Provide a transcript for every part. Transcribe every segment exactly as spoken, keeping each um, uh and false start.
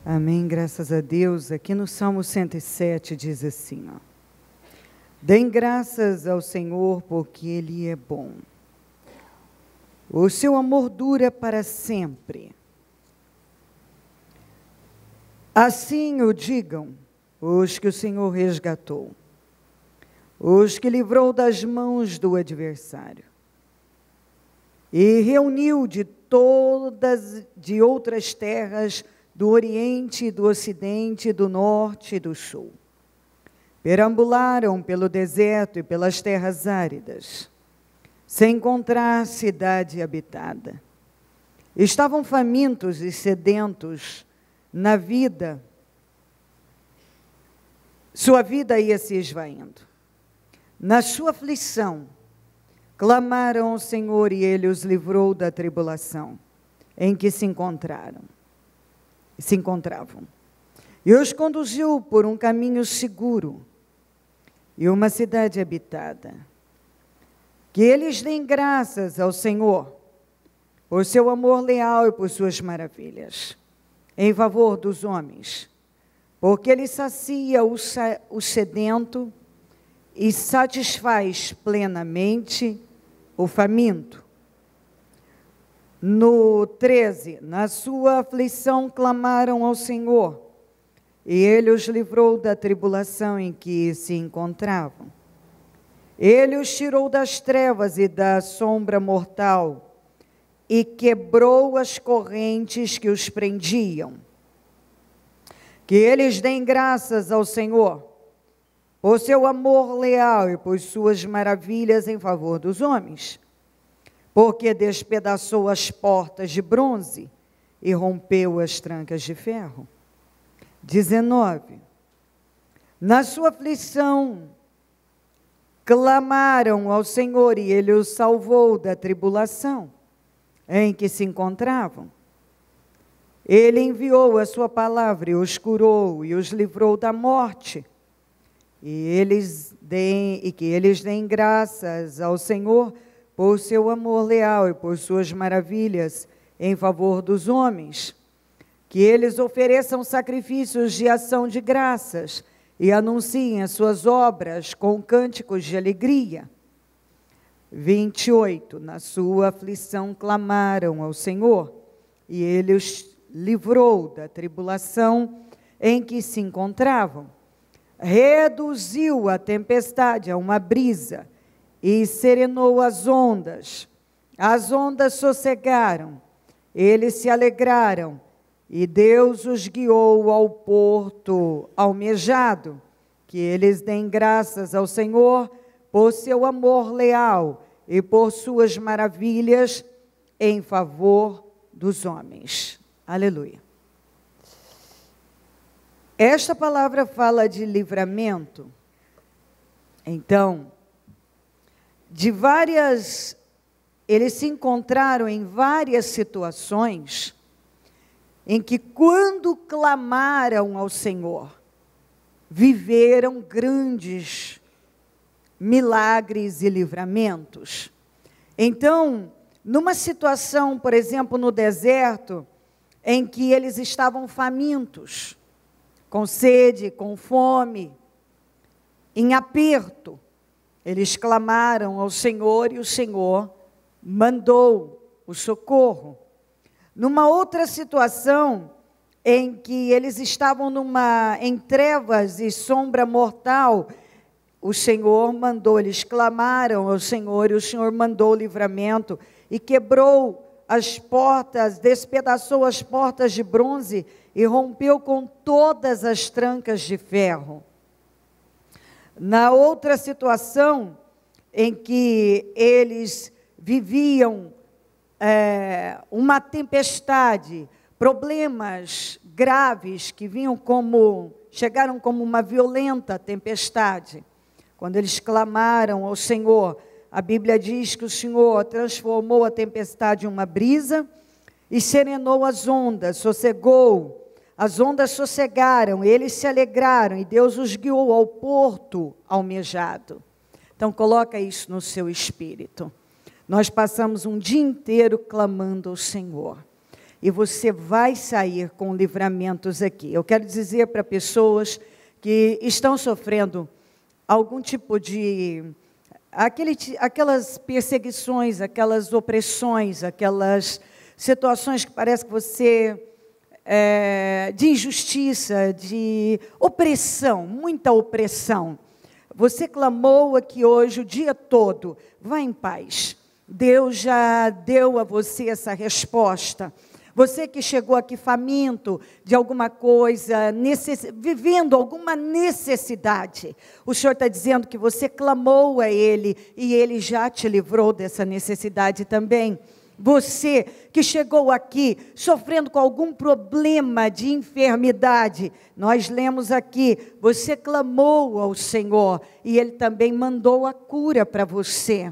Amém, graças a Deus. Aqui no Salmo cento e sete diz assim, ó. Deem graças ao Senhor, porque Ele é bom. O seu amor dura para sempre. Assim o digam os que o Senhor resgatou, os que livrou das mãos do adversário, e reuniu de todas, de outras terras, do Oriente, do Ocidente, do Norte e do Sul. Perambularam pelo deserto e pelas terras áridas, sem encontrar cidade habitada. Estavam famintos e sedentos na vida. Sua vida ia se esvaindo. Na sua aflição, clamaram ao Senhor e Ele os livrou da tribulação em que se encontraram. Se encontravam. E os conduziu por um caminho seguro e uma cidade habitada. Que eles deem graças ao Senhor por seu amor leal e por suas maravilhas, em favor dos homens, porque Ele sacia o, sa- o sedento e satisfaz plenamente o faminto. No treze, na sua aflição clamaram ao Senhor, e Ele os livrou da tribulação em que se encontravam. Ele os tirou das trevas e da sombra mortal, e quebrou as correntes que os prendiam. Que eles deem graças ao Senhor, por seu amor leal e por suas maravilhas em favor dos homens, porque despedaçou as portas de bronze e rompeu as trancas de ferro. dezenove. Na sua aflição, clamaram ao Senhor e Ele os salvou da tribulação em que se encontravam. Ele enviou a sua palavra e os curou e os livrou da morte. E, eles deem, e que eles deem graças ao Senhor por seu amor leal e por suas maravilhas em favor dos homens. Que eles ofereçam sacrifícios de ação de graças e anunciem as suas obras com cânticos de alegria. vinte e oito. Na sua aflição clamaram ao Senhor, e Ele os livrou da tribulação em que se encontravam. Reduziu a tempestade a uma brisa e serenou as ondas. As ondas sossegaram, eles se alegraram, e Deus os guiou ao porto almejado. Que eles deem graças ao Senhor por seu amor leal e por suas maravilhas em favor dos homens. Aleluia. Esta palavra fala de livramento. Então, de várias, eles se encontraram em várias situações em que, quando clamaram ao Senhor, viveram grandes milagres e livramentos. Então, numa situação, por exemplo, no deserto, em que eles estavam famintos, com sede, com fome, em aperto, eles clamaram ao Senhor e o Senhor mandou o socorro. Numa outra situação, em que eles estavam numa, em trevas e sombra mortal, o Senhor mandou, eles clamaram ao Senhor e o Senhor mandou o livramento e quebrou as portas, despedaçou as portas de bronze e rompeu com todas as trancas de ferro. Na outra situação, em que eles viviam é, uma tempestade, problemas graves que vinham como, chegaram como uma violenta tempestade. Quando eles clamaram ao Senhor, a Bíblia diz que o Senhor transformou a tempestade em uma brisa e serenou as ondas, sossegou. As ondas sossegaram, eles se alegraram e Deus os guiou ao porto almejado. Então coloca isso no seu espírito. Nós passamos um dia inteiro clamando ao Senhor. e você vai sair com livramentos aqui. Eu quero dizer para pessoas que estão sofrendo algum tipo de... Aquele, aquelas perseguições, aquelas opressões, aquelas situações que parece que você... É, de injustiça, de opressão, muita opressão. Você clamou aqui hoje o dia todo, vá em paz. Deus já deu a você essa resposta. Você que chegou aqui faminto de alguma coisa, necess... vivendo alguma necessidade, o Senhor está dizendo que você clamou a Ele e Ele já te livrou dessa necessidade também. Você que chegou aqui sofrendo com algum problema de enfermidade, nós lemos aqui, você clamou ao Senhor e Ele também mandou a cura para você.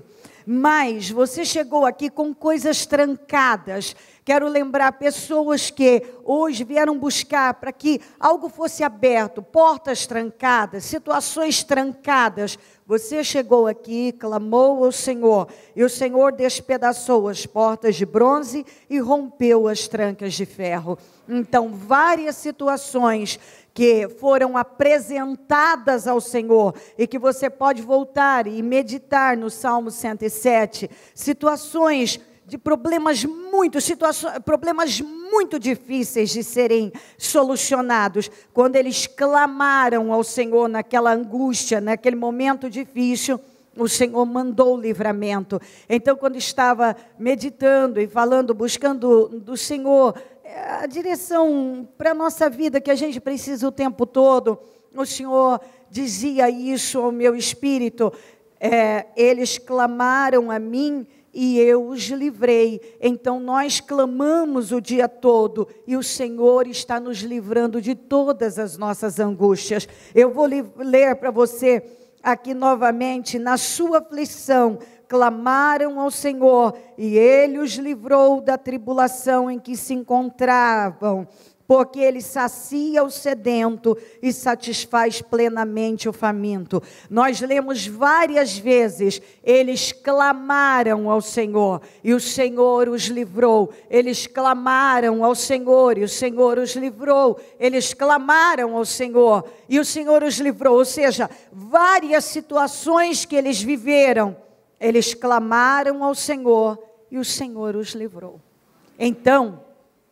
Mas você chegou aqui com coisas trancadas. Quero lembrar pessoas que hoje vieram buscar para que algo fosse aberto, portas trancadas, situações trancadas. Você chegou aqui, clamou ao Senhor, e o Senhor despedaçou as portas de bronze e rompeu as trancas de ferro. Então, várias situações que foram apresentadas ao Senhor, e que você pode voltar e meditar no Salmo cento e sete, situações de problemas muito, situações, problemas muito difíceis de serem solucionados, quando eles clamaram ao Senhor naquela angústia, naquele momento difícil, o Senhor mandou o livramento. Então, quando estava meditando e falando, buscando do Senhor a direção para a nossa vida, que a gente precisa o tempo todo, o Senhor dizia isso ao meu espírito, é, eles clamaram a mim e eu os livrei. Então nós clamamos o dia todo e o Senhor está nos livrando de todas as nossas angústias. Eu vou ler para você aqui novamente, na sua aflição, clamaram ao Senhor e Ele os livrou da tribulação em que se encontravam, porque Ele sacia o sedento e satisfaz plenamente o faminto. Nós lemos várias vezes, eles clamaram ao Senhor e o Senhor os livrou. Eles clamaram ao Senhor e o Senhor os livrou. Eles clamaram ao Senhor e o Senhor os livrou. Ou seja, várias situações que eles viveram, eles clamaram ao Senhor e o Senhor os livrou. Então,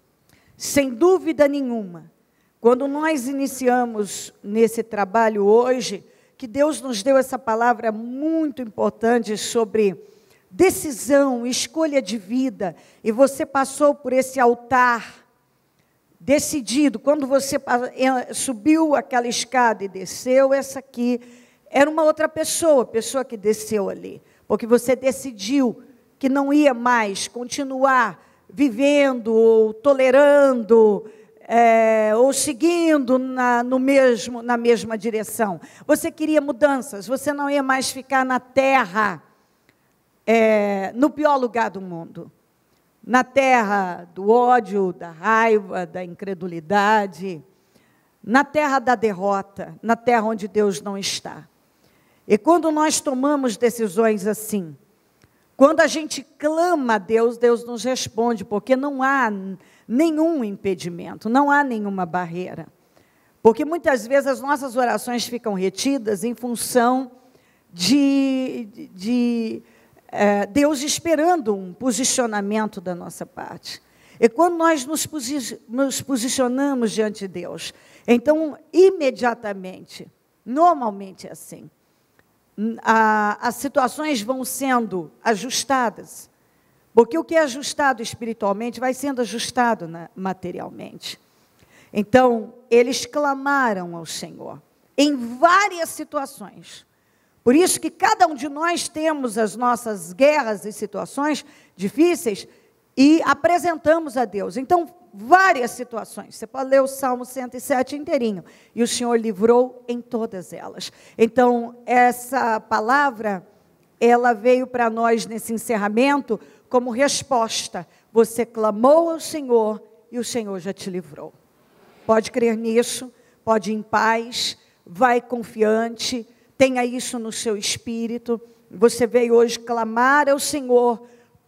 sem dúvida nenhuma, quando nós iniciamos nesse trabalho hoje, que Deus nos deu essa palavra muito importante sobre decisão, escolha de vida, e você passou por esse altar decidido, quando você subiu aquela escada e desceu, essa aqui era uma outra pessoa, a pessoa que desceu ali, porque você decidiu que não ia mais continuar vivendo, ou tolerando, é, ou seguindo na, no mesmo, na mesma direção. Você queria mudanças, você não ia mais ficar na terra, é, no pior lugar do mundo. Na terra do ódio, da raiva, da incredulidade, na terra da derrota, na terra onde Deus não está. E quando nós tomamos decisões assim, quando a gente clama a Deus, Deus nos responde, porque não há nenhum impedimento, não há nenhuma barreira. Porque muitas vezes as nossas orações ficam retidas em função de, de, de é, Deus esperando um posicionamento da nossa parte. E quando nós nos, posi nos posicionamos diante de Deus, então, imediatamente, normalmente é assim, A, as situações vão sendo ajustadas, porque o que é ajustado espiritualmente vai sendo ajustado na, materialmente. Então, eles clamaram ao Senhor em várias situações. Por isso que cada um de nós temos as nossas guerras e situações difíceis e apresentamos a Deus. Então, várias situações. Você pode ler o Salmo cento e sete inteirinho. E o Senhor livrou em todas elas. Então, essa palavra, ela veio para nós nesse encerramento como resposta. Você clamou ao Senhor e o Senhor já te livrou. Pode crer nisso, pode ir em paz, vai confiante, tenha isso no seu espírito. Você veio hoje clamar ao Senhor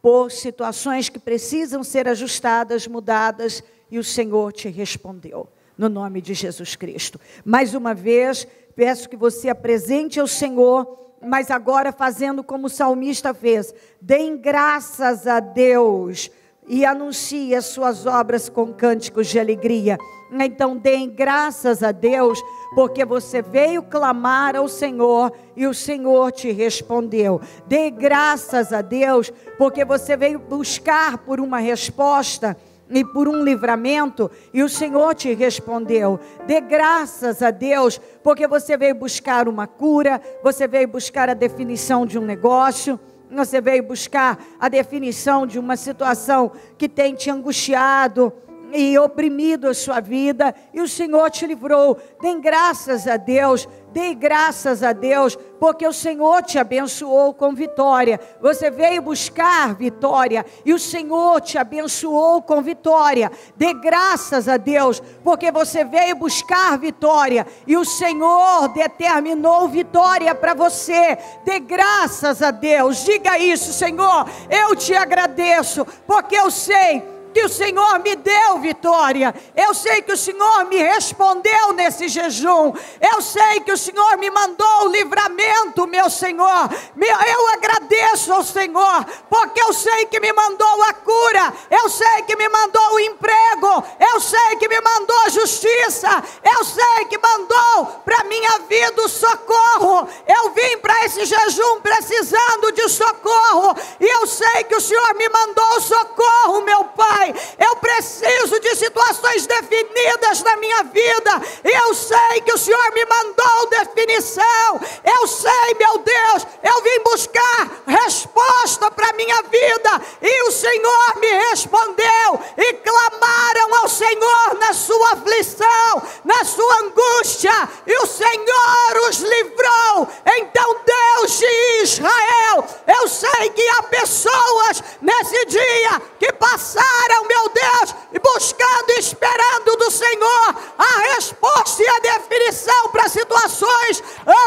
por situações que precisam ser ajustadas, mudadas, e o Senhor te respondeu, no nome de Jesus Cristo. Mais uma vez, peço que você apresente ao Senhor, mas agora fazendo como o salmista fez, deem graças a Deus e anuncie as suas obras com cânticos de alegria. Então deem graças a Deus, porque você veio clamar ao Senhor e o Senhor te respondeu. Dê graças a Deus, porque você veio buscar por uma resposta e por um livramento, e o Senhor te respondeu. Dê graças a Deus, porque você veio buscar uma cura, você veio buscar a definição de um negócio, você veio buscar a definição de uma situação que tem te angustiado e oprimido a sua vida, e o Senhor te livrou. Dê graças a Deus, dê graças a Deus, porque o Senhor te abençoou com vitória. Você veio buscar vitória, e o Senhor te abençoou com vitória. Dê graças a Deus, porque você veio buscar vitória, e o Senhor determinou vitória para você. Dê graças a Deus, diga isso: Senhor, eu te agradeço, porque eu sei que o Senhor me deu vitória. Eu sei que o Senhor me respondeu nesse jejum. Eu sei que o Senhor me mandou o livramento, meu Senhor. Eu agradeço ao Senhor, porque eu sei que me mandou a cura. Eu sei que me mandou o emprego. Eu sei que me mandou a justiça. Eu sei que mandou para minha vida o socorro. Eu vim para esse jejum precisando de socorro, e eu sei que o Senhor me mandou o socorro, meu Pai. Eu preciso de situações definidas na minha vida, e eu sei que o Senhor me mandou definição. Eu sei, meu Deus, eu vim buscar resposta para a minha vida, e o Senhor me respondeu. E clamaram ao Senhor na sua aflição, na sua angústia, e o Senhor os livrou. Então, Deus de Israel, eu sei que há pessoas nesse dia que passaram, meu Deus, buscando e esperando do Senhor a resposta e a definição para situações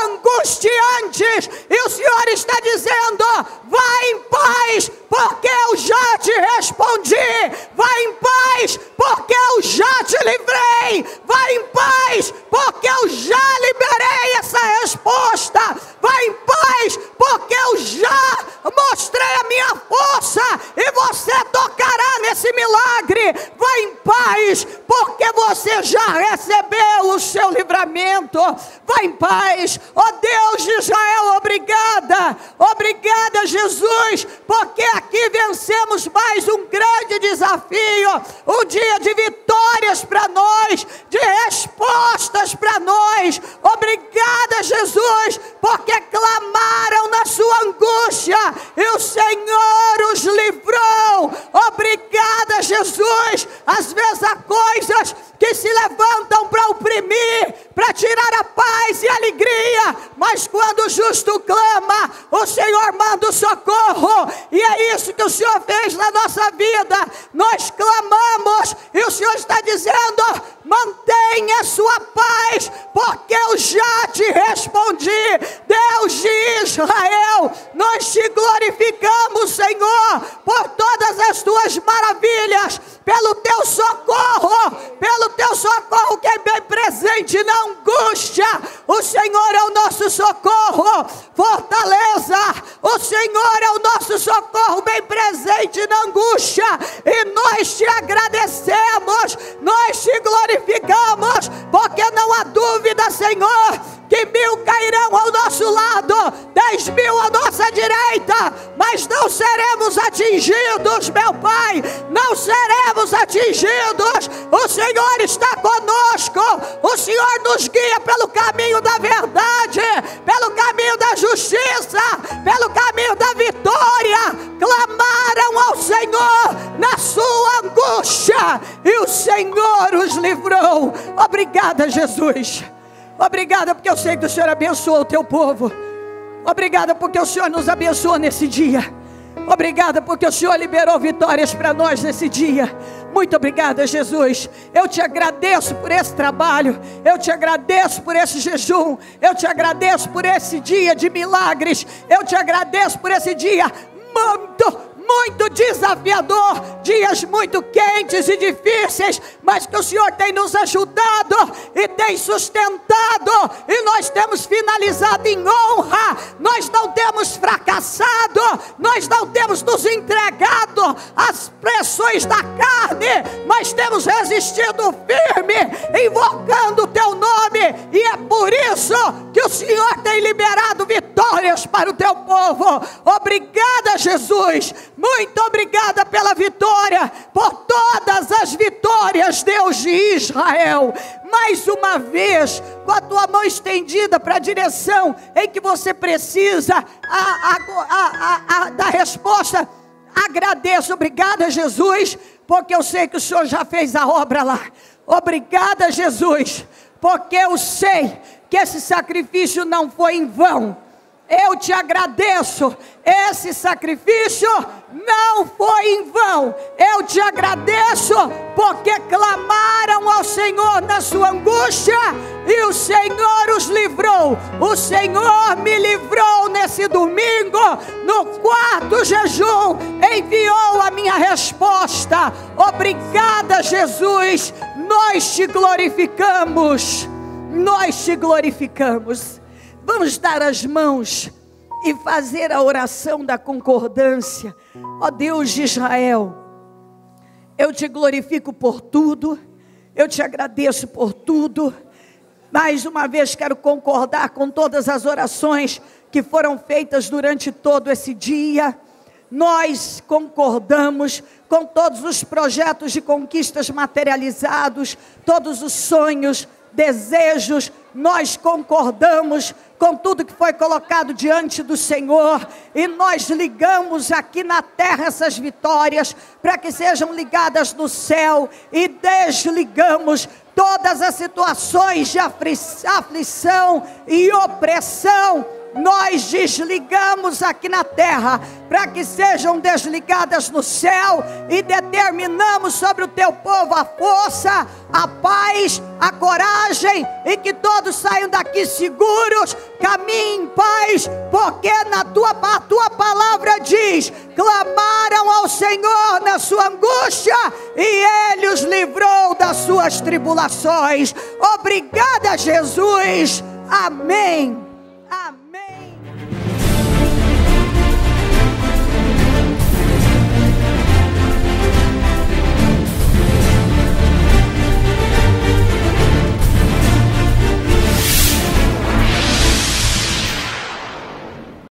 angustiantes, e o Senhor está dizendo: vai em paz, porque eu já te respondi. Vai em paz, porque eu já te livrei. Vai em paz, porque eu já liberei essa resposta. Vai em paz, porque eu já mostrei a minha força, e você tocará nesse milagre. Vai em paz, porque você já recebeu o seu livramento. Vai em paz, ó Deus de Israel, obrigada, obrigada, Jesus, porque aqui vencemos mais um grande desafio, um dia de vitórias para nós, de respostas para nós. Obrigada, Jesus, porque clamaram na sua angústia, e o Senhor os livrou. Obrigada, Jesus. Às vezes há coisas que se levantam para oprimir, para tirar a paz e a alegria, mas quando o justo clama, o Senhor manda o socorro, e é isso que o Senhor fez na nossa vida. Nós clamamos, e o Senhor está dizendo: mantenha a sua paz, porque eu já te respondi. Deus de Israel, nós te glorificamos, Senhor, por todas as tuas maravilhas, pelo teu socorro, pelo teu socorro que é bem presente na angústia. O Senhor é o nosso socorro, fortaleza. O Senhor é o nosso socorro bem presente na angústia, e nós te agradecemos, nós te glorificamos, porque não há dúvida, Senhor, que mil cairão ao nosso lado, dez mil à nossa direita, mas não seremos atingidos, meu Pai, não seremos atingidos. O Senhor está conosco, o Senhor nos guia pelo caminho da verdade, pelo caminho da justiça, pelo caminho da vitória. Clamaram ao Senhor na sua angústia, e o Senhor os livrou. Obrigada, Jesus. Obrigada, porque eu sei que o Senhor abençoou o teu povo. Obrigada, porque o Senhor nos abençoou nesse dia. Obrigada, porque o Senhor liberou vitórias para nós nesse dia. Muito obrigada, Jesus. Eu te agradeço por esse trabalho. Eu te agradeço por esse jejum. Eu te agradeço por esse dia de milagres. Eu te agradeço por esse dia muito, muito desafiador, dias muito quentes e difíceis, mas que o Senhor tem nos ajudado e tem sustentado, e nós temos finalizado em honra, nós não temos fracassado, nós não temos nos entregado às pressões da carne, mas temos resistido firme, invocando o teu nome, e é por isso que o Senhor tem liberado vitórias para o teu povo. Obrigada, Jesus, muito obrigada pela vitória, por todas as vitórias, Deus de Israel. Mais uma vez, com a tua mão estendida para a direção em que você precisa a, a, a, a, a, da resposta, agradeço. Obrigada, Jesus, porque eu sei que o Senhor já fez a obra lá. Obrigada, Jesus, porque eu sei que esse sacrifício não foi em vão. Eu te agradeço, esse sacrifício não foi em vão. Eu te agradeço porque clamaram ao Senhor na sua angústia, e o Senhor os livrou. O Senhor me livrou nesse domingo, no quarto jejum, enviou a minha resposta. Obrigada, Jesus, nós te glorificamos, nós te glorificamos. Vamos dar as mãos e fazer a oração da concordância. Ó Deus de Israel, eu te glorifico por tudo, eu te agradeço por tudo. Mais uma vez quero concordar com todas as orações que foram feitas durante todo esse dia. Nós concordamos com todos os projetos de conquistas materializados, todos os sonhos, desejos. Nós concordamos com tudo que foi colocado diante do Senhor, e nós ligamos aqui na terra essas vitórias, para que sejam ligadas no céu, e desligamos todas as situações de aflição e opressão. Nós desligamos aqui na terra, para que sejam desligadas no céu, e determinamos sobre o teu povo a força, a paz, a coragem, e que todos saiam daqui seguros, caminhem em paz, porque na tua, a tua palavra diz: clamaram ao Senhor na sua angústia, e Ele os livrou das suas tribulações. Obrigada, Jesus, amém.